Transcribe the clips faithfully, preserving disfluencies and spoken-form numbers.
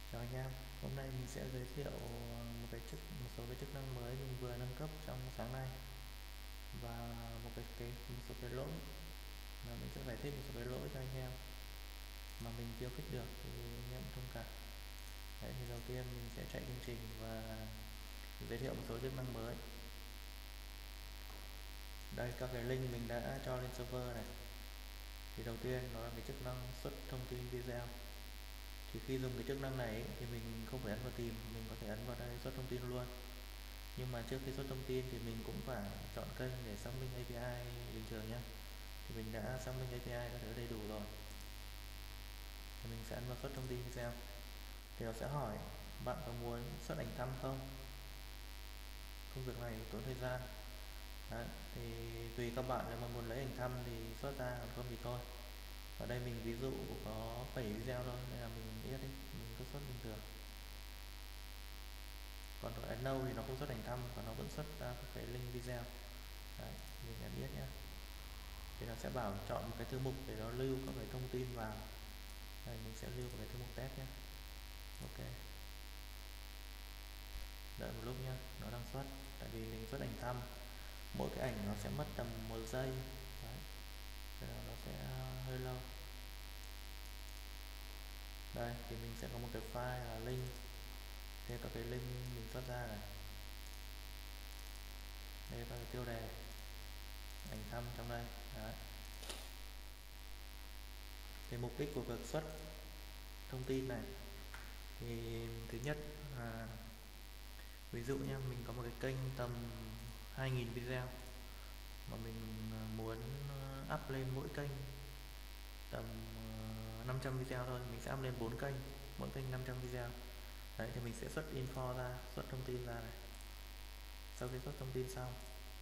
Chào anh em, hôm nay mình sẽ giới thiệu một cái chức một số cái chức năng mới mình vừa nâng cấp trong sáng nay và một cái, cái một số cái lỗi mà mình sẽ giải thích một số cái lỗi cho anh em mà mình chưa fix được thì anh em thông cảm. Đấy, thì đầu tiên mình sẽ chạy chương trình và giới thiệu một số chức năng mới. Đây, các cái link mình đã cho lên server này. Thì đầu tiên nó là cái chức năng xuất thông tin video. Thì khi dùng cái chức năng này thì mình không phải ấn vào tìm, mình có thể ấn vào đây xuất thông tin luôn. Nhưng mà trước khi xuất thông tin thì mình cũng phải chọn kênh để xác minh a pê i bình thường nhé. Thì mình đã xác minh a pê i các thứ đầy đủ rồi, thì mình sẽ ấn vào xuất thông tin video. Thì nó sẽ hỏi bạn có muốn xuất ảnh thăm không. Công việc này tốn thời gian. Đấy, thì tùy các bạn, nếu mà muốn lấy ảnh thăm thì xuất ra, còn không thì thôi. Ở đây mình ví dụ có bảy video thôi nên là mình biết đi, mình cứ xuất bình thường. Còn ở ấn no thì nó không xuất ảnh thăm, còn nó vẫn xuất ra các cái link video. Đấy, mình đã biết nhé. Thì nó sẽ bảo chọn một cái thư mục để nó lưu các cái thông tin vào. Đây, mình sẽ lưu một cái thư mục test nhé. Ok, đợi một lúc nhé, nó đang xuất. Tại vì mình xuất ảnh thăm, mỗi cái ảnh nó sẽ mất tầm một giây. Đấy, thế là nó sẽ hơi lâu. Đây thì mình sẽ có một cái file là link, thế các cái link mình xuất ra này. Đây các cái tiêu đề ảnh thăm trong đây. Đấy, thì mục đích của việc xuất thông tin này thì thứ nhất là ví dụ nha, mình có một cái kênh tầm hai nghìn video mà mình muốn up lên mỗi kênh tầm năm trăm video thôi, mình sẽ up lên bốn kênh, mỗi kênh năm trăm video. Đấy, thì mình sẽ xuất info ra, xuất thông tin ra này. Sau khi xuất thông tin xong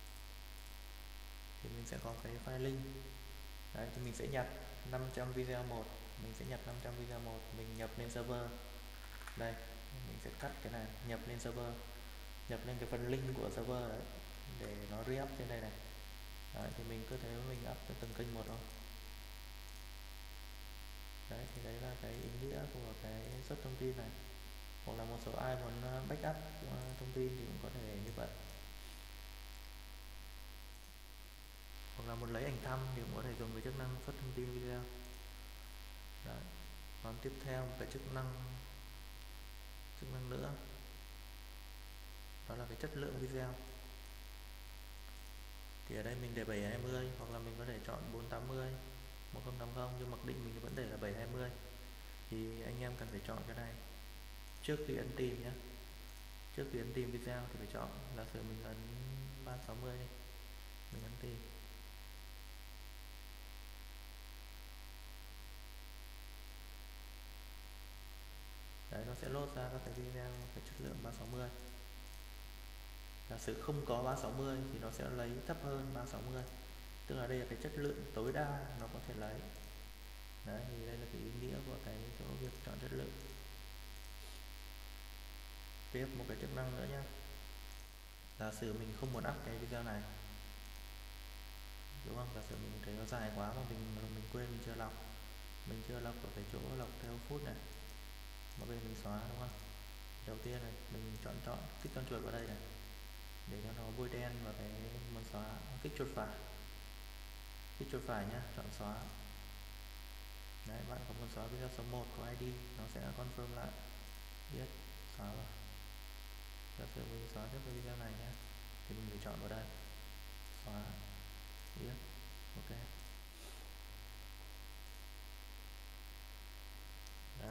thì mình sẽ có cái file link. Đấy, thì mình sẽ nhập năm trăm video một, mình sẽ nhập năm trăm video một, mình nhập lên server. Đây, mình sẽ cắt cái này, nhập lên server, nhập lên cái phần link của server đấy, để nó re-up trên đây này. Đấy, thì mình cứ thế mình up cho từng kênh một thôi. Đấy, thì đấy là cái ý nghĩa của cái xuất thông tin này. Hoặc là một số ai muốn backup thông tin thì cũng có thể như vậy. Hoặc là muốn lấy ảnh thăm thì cũng có thể dùng cái chức năng xuất thông tin video. Đấy. Còn tiếp theo một cái chức năng chức năng nữa, đó là cái chất lượng video. Thì ở đây mình để bảy hai mươi, hoặc là mình có thể chọn bốn tám mươi, một không tám không, nhưng mặc định mình vẫn để là bảy hai mươi. Thì anh em cần phải chọn cái này trước khi ấn tìm nhé. Trước khi ấn tìm video thì phải chọn, giả sử mình ấn ba sáu mươi đi, mình ấn tìm. Đấy, nó sẽ lốt ra các cái video cái chất lượng ba sáu mươi. Giả sử không có ba sáu mươi thì nó sẽ lấy thấp hơn ba sáu mươi, tức là đây là cái chất lượng tối đa nó có thể lấy. Đấy, thì đây là cái ý nghĩa của cái chỗ việc chọn chất lượng. Tiếp một cái chức năng nữa nhé. Giả sử mình không muốn up cái video này, đúng không? Giả sử mình thấy nó dài quá mà mình mình quên mình chưa lọc, mình chưa lọc ở cái chỗ lọc theo phút này, mà bây giờ mình xóa, đúng không? Đầu tiên này mình chọn chọn kích con chuột vào đây này để cho nó bôi đen vào cái muốn xóa, kích chuột phải, kích chuột phải nhá, chọn xóa. Đấy, bạn có muốn xóa video số một của i đê, nó sẽ confirm lại, biết xóa rồi. Giả sử mình xóa tiếp cái video này nhé, thì mình phải chọn vào đây, xóa, biết, ok. Đấy.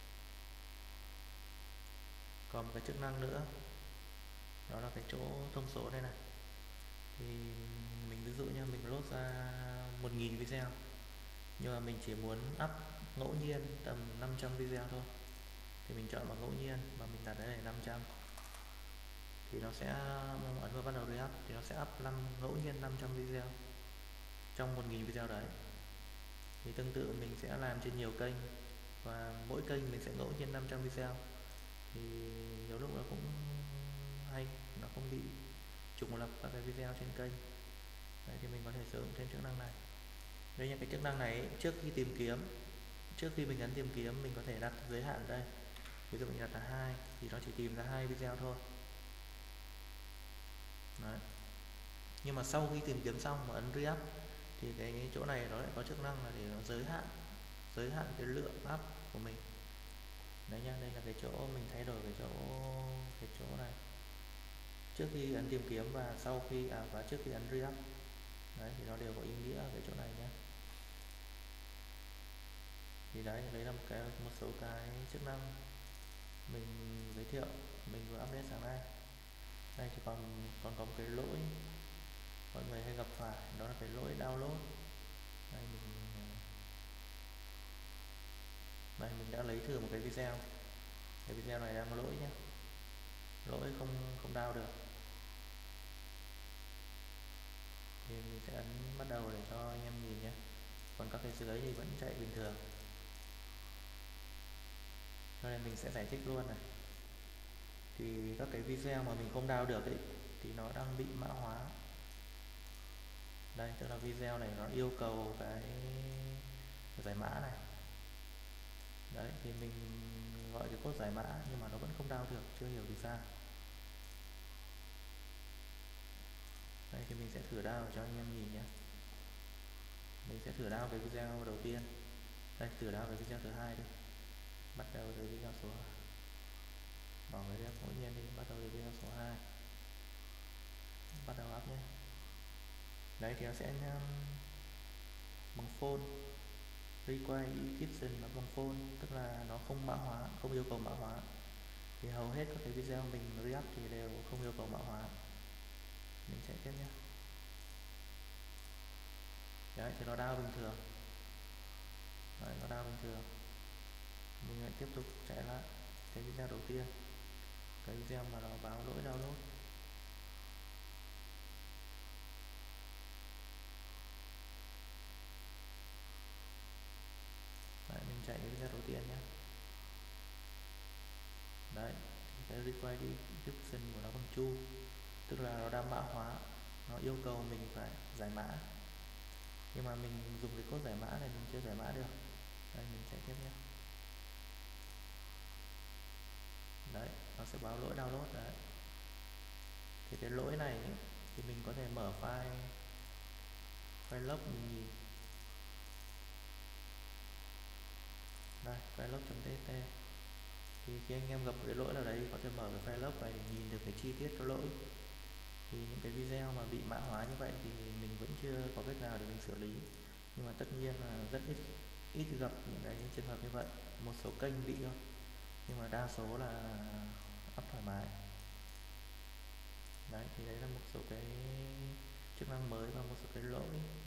Còn một cái chức năng nữa, đó là cái chỗ thông số đây này. Thì mình ví dụ như mình load ra một nghìn video, nhưng mà mình chỉ muốn up ngẫu nhiên tầm năm trăm video thôi, thì mình chọn vào ngẫu nhiên và mình đặt đây là năm trăm. Thì nó sẽ ấn vào bắt đầu re-up, thì nó sẽ up năm ngẫu nhiên năm trăm video trong một nghìn video đấy. Thì tương tự mình sẽ làm trên nhiều kênh, và mỗi kênh mình sẽ ngẫu nhiên năm trăm video. Thì nhiều lúc nó cũng hay, nó không bị trùng lập các cái video trên kênh. Đấy, thì mình có thể sử dụng thêm chức năng này. Đây, những cái chức năng này trước khi tìm kiếm, trước khi mình ấn tìm kiếm, mình có thể đặt giới hạn đây. ví dụ như là hai thì nó chỉ tìm ra hai video thôi. Đấy. Nhưng mà sau khi tìm kiếm xong mà ấn re-up thì cái chỗ này nó lại có chức năng là để nó giới hạn giới hạn cái lượng app của mình. Đấy nha, đây là cái chỗ mình thay đổi cái chỗ cái chỗ này trước khi ấn tìm kiếm và sau khi à và trước khi ấn re-up. Đấy thì nó đều có ý nghĩa ở cái chỗ này nhé. Thì đấy, đấy là một cái một số cái chức năng mình giới thiệu, mình vừa update sáng nay. Đây thì còn còn có một cái lỗi mọi người hay gặp phải, đó là cái lỗi download. Đây mình đây mình đã lấy thử một cái video. Cái video này đang có lỗi nhé, lỗi không không download được. Thì mình sẽ ấn bắt đầu để cho anh em nhìn nhé. Còn các cái dưới thì vẫn chạy bình thường. Cho nên mình sẽ giải thích luôn này. Thì các cái video mà mình không download được ấy thì nó đang bị mã hóa. Đây, tức là video này nó yêu cầu cái giải mã này. Đấy, thì mình gọi cái code giải mã nhưng mà nó vẫn không download được, chưa hiểu vì sao. Đây thì mình sẽ thử download cho anh em nhìn nhé. Mình sẽ thử download cái video đầu tiên. Đây, thử download cái video thứ hai đi. Bắt đầu từ video số bỏ cái video ngẫu nhiên đi, bắt đầu từ video số hai. Bắt đầu up nhé. Đấy thì nó sẽ um, bằng phone, require encryption nó bằng phone, tức là nó không mã hóa, không yêu cầu mã hóa. Thì hầu hết các cái video mình re-up thì đều không yêu cầu mã hóa. Mình chạy tiếp nhé. Đấy thì nó down bình thường. Đấy, nó down bình thường. Mình lại tiếp tục chạy lại cái video đầu tiên, cái video mà nó báo lỗi download. Đấy, mình chạy cái video đầu tiên nhé. Đấy, cái require encryption của nó bằng true, tức là nó đã mã hóa, nó yêu cầu mình phải giải mã. Nhưng mà mình dùng cái code giải mã này mình chưa giải mã được. Đây mình chạy tiếp nhé. Đấy, nó sẽ báo lỗi download. Đấy. Thì cái lỗi này ấy, thì mình có thể mở file file log mình nhìn. Đây, file log.txt. Thì khi anh em gặp cái lỗi nào đấy có thể mở cái file log này để nhìn được cái chi tiết cái lỗi. Thì những cái video mà bị mã hóa như vậy thì mình vẫn chưa có cách nào để mình xử lý. Nhưng mà tất nhiên là rất ít ít gặp những cái trường hợp như vậy. Một số kênh bị thôi, nhưng mà đa số là up thoải mái. Đấy thì đấy là một số cái chức năng mới và một số cái lỗi